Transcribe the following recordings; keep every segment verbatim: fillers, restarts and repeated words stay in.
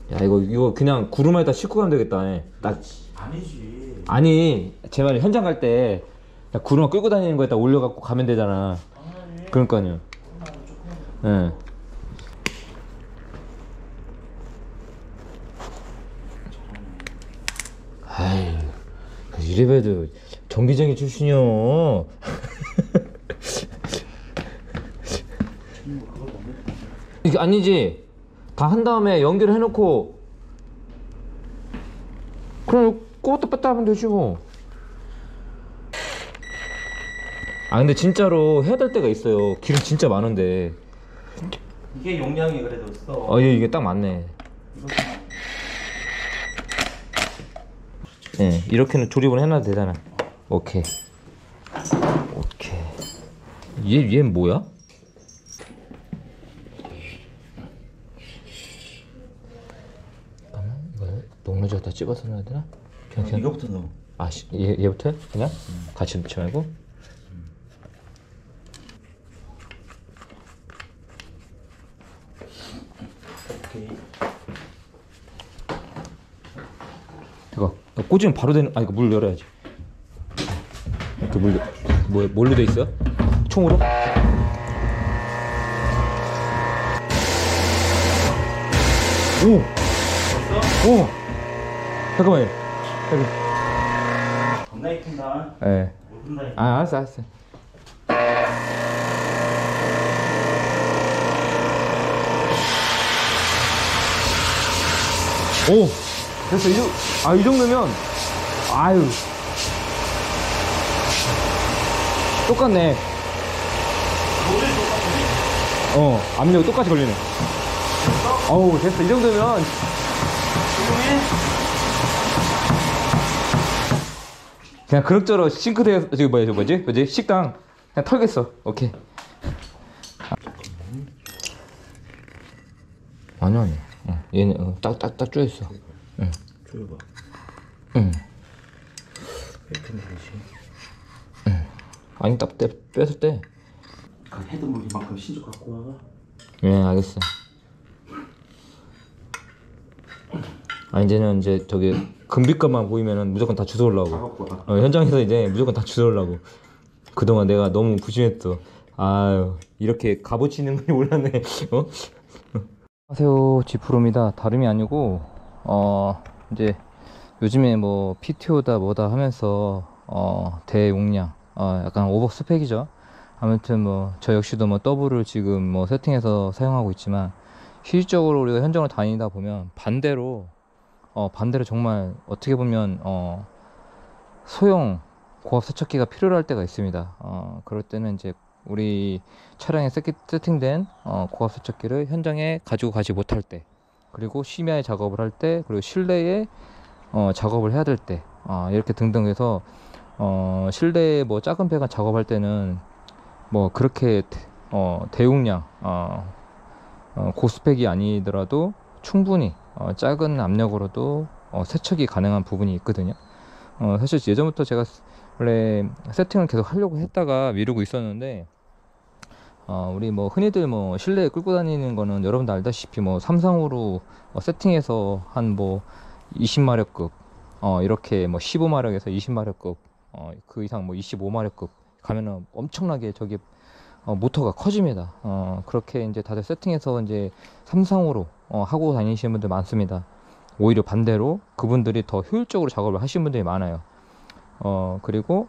야 이거 이거 그냥 구름에다 싣고 가면 되겠다. 예. 딱 아니지. 아니 제 말이 현장 갈 때 구름 끌고 다니는 거에다 올려갖고 가면 되잖아. 당연하지. 그러니까요. 예. 아이 이래봬도 전기쟁이 출신이요. 이게 아니지. 다 한 다음에 연결을 해놓고 그럼 그것도 뺐다 하면 되지 뭐. 아 근데 진짜로 해야 될 때가 있어요. 기름 진짜 많은데. 이게 용량이 그래도 있어. 어 이게, 이게 딱 맞네. 예, 네, 이렇게는 조립을 해놔도 되잖아. 오케이. 오케이. 얘, 얘 뭐야? 잠깐만, 이거 녹노지에다 찍어서 넣어야 되나? 그냥, 그냥 이거부터 넣어. 아, 씨, 얘, 얘부터 해? 그냥? 음. 같이 넣지 말고? 음. 오케이. 이거 꽂으면 바로 되는. 아 이거 물 열어야지. 이렇게 물 뭐 뭘로 돼 있어? 총으로? 오. 됐어? 오. 잠깐만요. 여기. 겁나 익힌다. 예. 네. 아 알았어 알았어. 오. 됐어. 이, 아, 이 정도면 아유 똑같네. 어 압력이 똑같이 걸리네. 됐어? 어우 됐어. 이 정도면 그냥 그럭저럭 싱크대에 저기 뭐야 저 뭐지 뭐지 식당 그냥 털겠어. 오케이. 아니 아니 어, 얘는 어, 딱딱딱 쪼였어. 응. 줘봐. 응. 이렇게 되지. 응. 아니 딱 떼, 뺐을 때. 그 헤드물 이만큼 신죽 갖고 와가. 예 알겠어. 아 이제는 이제 저기 금빛감만 보이면은 무조건 다 주워오려고. 어, 현장에서 이제 무조건 다 주워오려고. 그동안 내가 너무 부심했어. 아유 이렇게 값어치는 건지 몰랐네. 어? 안녕하세요 지프로입니다. 다름이 아니고 어 이제 요즘에 뭐 피티오다 뭐다 하면서 어 대용량 어 약간 오버 스펙이죠. 아무튼 뭐 저 역시도 뭐 더블을 지금 뭐 세팅해서 사용하고 있지만 실질적으로 우리가 현장을 다니다 보면 반대로 어 반대로 정말 어떻게 보면 어 소형 고압 세척기가 필요할 때가 있습니다. 어 그럴 때는 이제 우리 차량에 세팅된 어 고압 세척기를 현장에 가지고 가지 못할 때, 그리고 심야에 작업을 할 때, 그리고 실내에 어 작업을 해야 될 때, 어 이렇게 등등 해서 어 실내에 뭐 작은 배관 작업할 때는 뭐 그렇게 어 대용량 어, 어 고스펙이 아니더라도 충분히 어 작은 압력으로도 어 세척이 가능한 부분이 있거든요. 어 사실 예전부터 제가 원래 세팅을 계속 하려고 했다가 미루고 있었는데 어 우리 뭐 흔히들 뭐 실내에 끌고 다니는 거는 여러분도 알다시피 뭐 삼상으로 어 세팅해서 한 뭐 이십 마력급 어 이렇게 뭐 십오 마력에서 이십 마력급 어 그 이상 뭐 이십오 마력급 가면은 엄청나게 저기 어 모터가 커집니다. 어 그렇게 이제 다들 세팅해서 이제 삼상으로 어 하고 다니시는 분들 많습니다. 오히려 반대로 그분들이 더 효율적으로 작업을 하시는 분들이 많아요. 어 그리고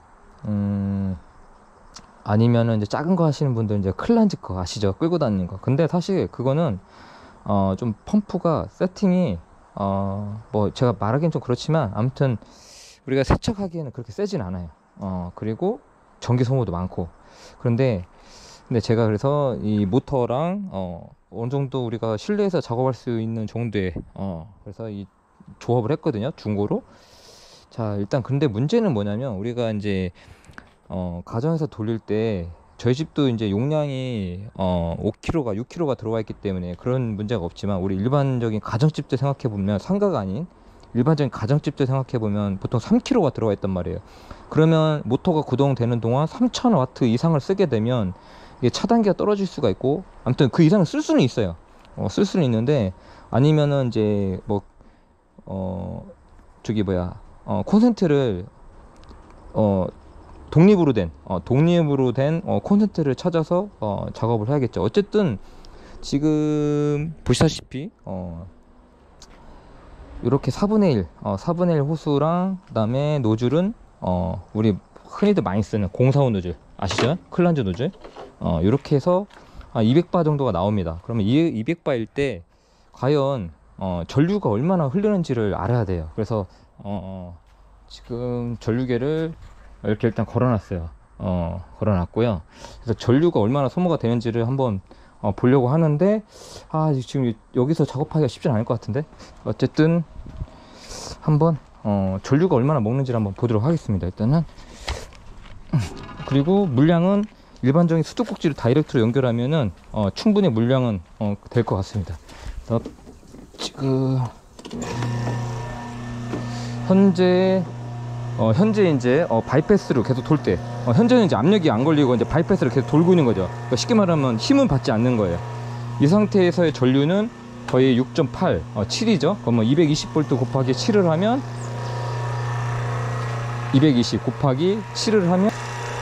음 아니면은 이제 작은 거 하시는 분들은 이제 클란지 거 아시죠? 끌고 다니는 거. 근데 사실 그거는 어 좀 펌프가 세팅이 어 뭐 제가 말하기엔 좀 그렇지만 아무튼 우리가 세척하기에는 그렇게 세진 않아요. 어 그리고 전기 소모도 많고. 그런데 근데 제가 그래서 이 모터랑 어 어느 정도 우리가 실내에서 작업할 수 있는 정도의 어 그래서 이 조합을 했거든요, 중고로. 자 일단 근데 문제는 뭐냐면 우리가 이제 어 가정에서 돌릴 때 저희 집도 이제 용량이 어 오 킬로그램가 육 킬로그램가 들어가 있기 때문에 그런 문제가 없지만, 우리 일반적인 가정집들 생각해 보면, 상가가 아닌 일반적인 가정집들 생각해 보면 보통 삼 킬로그램가 들어가 있단 말이에요. 그러면 모터가 구동되는 동안 삼천 와트 이상을 쓰게 되면 이게 차단기가 떨어질 수가 있고, 아무튼 그 이상을 쓸 수는 있어요. 어, 쓸 수는 있는데 아니면은 이제 뭐 어 저기 뭐야 어 콘센트를 어 독립으로 된 어, 독립으로 된 어, 콘센트를 찾아서 어, 작업을 해야겠죠. 어쨌든 지금 보시다시피 어, 이렇게 사분의 일 어, 사분의 일 호수랑 그다음에 노즐은 어, 우리 흔히들 많이 쓰는 공사후 노즐 아시죠? 클란즈 노즐 어, 이렇게 해서 한 이백 바 정도가 나옵니다. 그러면 이 이백 바일 때 과연 어, 전류가 얼마나 흐르는지를 알아야 돼요. 그래서 어, 어, 지금 전류계를 이렇게 일단 걸어놨어요. 어, 걸어놨고요. 그래서 전류가 얼마나 소모가 되는지를 한번 어, 보려고 하는데, 아, 지금 여기서 작업하기가 쉽지 않을 것 같은데. 어쨌든 한번 어, 전류가 얼마나 먹는지를 한번 보도록 하겠습니다. 일단은. 그리고 물량은 일반적인 수도꼭지를 다이렉트로 연결하면은 어, 충분히 물량은 어, 될 것 같습니다. 그래서 지금 현재 어, 현재 이제 어, 바이패스로 계속 돌 때 어, 현재는 이제 압력이 안 걸리고 이제 바이패스로 계속 돌고 있는 거죠. 그러니까 쉽게 말하면 힘은 받지 않는 거예요. 이 상태에서의 전류는 거의 육 점 팔, 어, 칠이죠. 그러면 이백이십 볼트 곱하기 칠을 하면 이백이십 곱하기 칠을 하면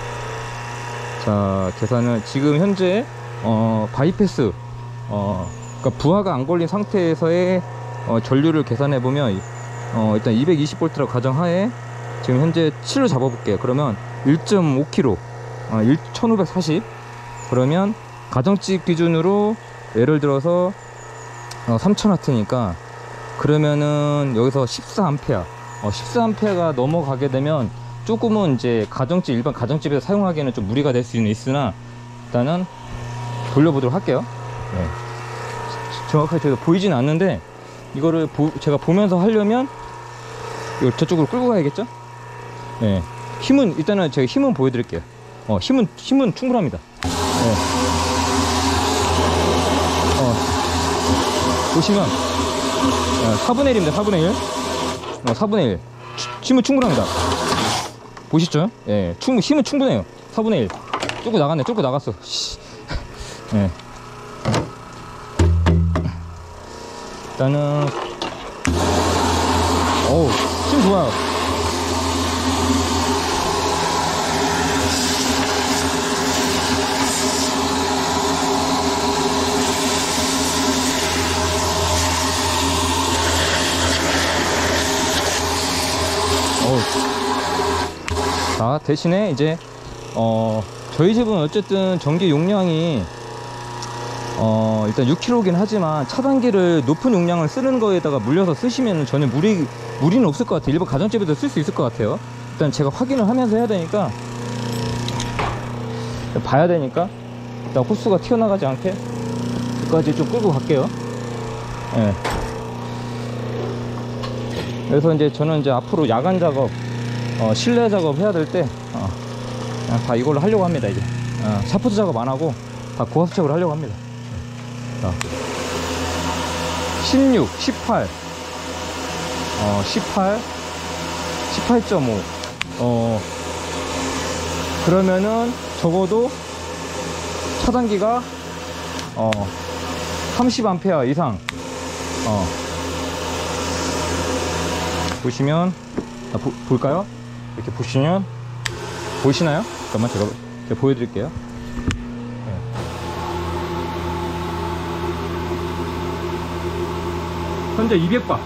자 계산을 지금 현재 어, 바이패스 어, 그러니까 부하가 안 걸린 상태에서의 어, 전류를 계산해 보면 어, 일단 이백이십 볼트라고 가정하에 지금 현재 칠을 잡아볼게요. 그러면 일 점 오 킬로그램 어, 천오백사십 그러면 가정집 기준으로 예를 들어서 어, 삼천 와트니까 그러면은 여기서 십사 암페어 어, 십사 암페어가 넘어가게 되면 조금은 이제 가정집 일반 가정집에서 사용하기에는 좀 무리가 될 수는 있으나 일단은 돌려보도록 할게요. 네. 정확하게 저희가 보이진 않는데 이거를 보, 제가 보면서 하려면 이걸 저쪽으로 끌고 가야겠죠? 네. 힘은 일단은 제가 힘은 보여드릴게요. 어, 힘은 힘은 충분합니다. 네. 어, 보시면 어, 사분의 일입니다. 사분의 일. 어, 사분의 일. 힘은 충분합니다. 보시죠? 예, 충분 힘은 충분해요. 사분의 일. 뚫고 나갔네. 뚫고 나갔어. 예. 일단은 어우 힘 좋아요. 어우. 자 대신에 이제 어 저희 집은 어쨌든 전기 용량이 어 일단 육 킬로그램이긴 하지만 차단기를 높은 용량을 쓰는 거에다가 물려서 쓰시면 전혀 무리 무리는 없을 것 같아요. 일반 가정집에도 쓸 수 있을 것 같아요. 일단 제가 확인을 하면서 해야 되니까 봐야 되니까 일단 호스가 튀어나가지 않게 여기까지 좀 끌고 갈게요. 예. 그래서 이제 저는 이제 앞으로 야간 작업 어, 실내 작업 해야 될 때 어, 다 이걸로 하려고 합니다. 이제 어, 샤프트 작업 안 하고 다 고압수작을 하려고 합니다. 자, 십육, 십팔, 어, 십팔, 십팔 점 오. 어, 그러면은 적어도 차단기가 어, 삼십 암페어 이상. 어, 보시면 아, 보, 볼까요? 이렇게 보시면 보이시나요? 잠깐만 제가, 제가 보여드릴게요. 현재 이백 바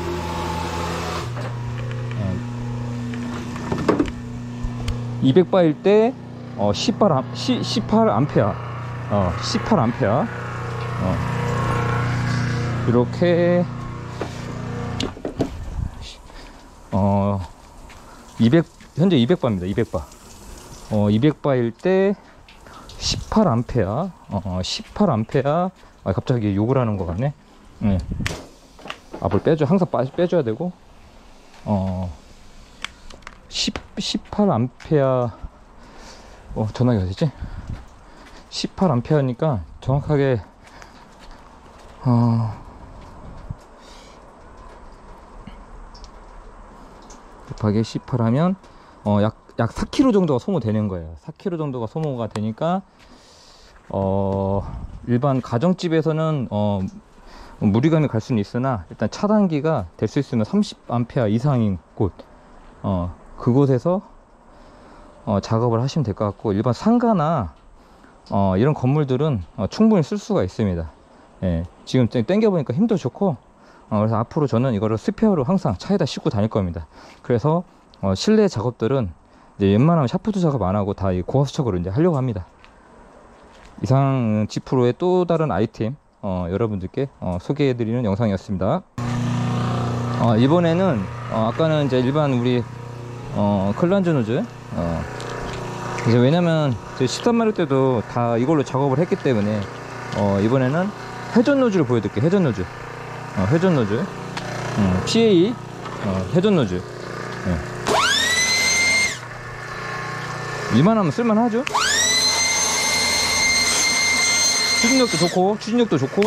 이백 바일 때 어, 십팔, 아, 십팔 암페어 어, 십팔 암페어 어, 이렇게 어, 이백 현재 이백 바입니다. 이백 바 어, 이백 바일 때 십팔 암페어 어, 십팔 암페어 아, 갑자기 욕을 하는 것 같네. 네. 앞을 빼줘 항상 빠, 빼줘야 되고 어 십, 십팔 암페어 어 전화기 어디지? 십팔 암페어니까 정확하게 어 곱하기 십팔 하면 어 약 약 사 킬로그램 정도가 소모되는 거예요. 사 킬로그램 정도가 소모가 되니까 어 일반 가정집에서는 어 무리감이 갈 수는 있으나 일단 차단기가 될 수 있으면 삼십 암페어 이상인 곳, 어, 그곳에서 어, 작업을 하시면 될 것 같고, 일반 상가나 어, 이런 건물들은 어, 충분히 쓸 수가 있습니다. 예, 지금 당겨 보니까 힘도 좋고, 어, 그래서 앞으로 저는 이거를 스페어로 항상 차에다 싣고 다닐 겁니다. 그래서 어, 실내 작업들은 이제 웬만하면 샤프트 작업 안 하고 다 이 고압수척으로 이제 하려고 합니다. 이상 지프로의 또 다른 아이템 어, 여러분들께 어, 소개해드리는 영상이었습니다. 어, 이번에는 어, 아까는 이제 일반 우리 어, 클란저 노즐, 어, 이제 왜냐면 십삼 마력 때도 다 이걸로 작업을 했기 때문에 어, 이번에는 회전 노즐을 보여드릴게요. 회전 노즐, 어, 회전 노즐, 음, 피에이 어, 회전 노즐. 네. 일만 하면 쓸만하죠. 추진력도 좋고, 추진력도 좋고.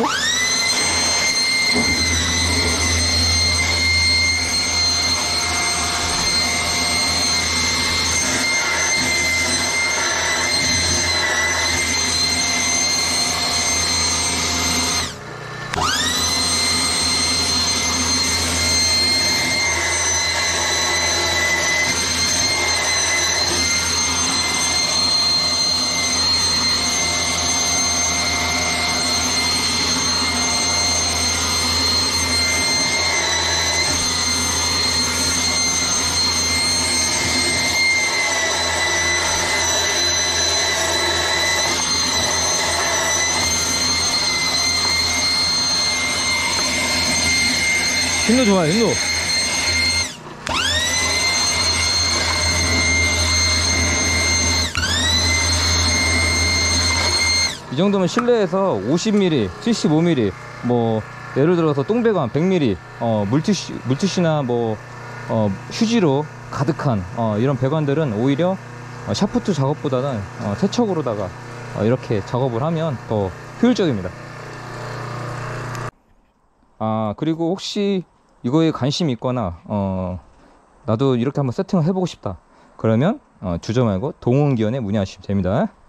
힘도 좋아요, 힘도. 이 정도면 실내에서 오십 밀리미터, 칠십오 밀리미터, 뭐 예를 들어서 똥배관 백 밀리미터, 어, 물티슈, 물티슈나 뭐 어, 휴지로 가득한 어, 이런 배관들은 오히려 어, 샤프트 작업보다는 어, 세척으로다가 어, 이렇게 작업을 하면 더 효율적입니다. 아, 그리고 혹시 이거에 관심이 있거나 어, 나도 이렇게 한번 세팅을 해보고 싶다, 그러면 어, 주저 말고 동원기원에 문의하시면 됩니다.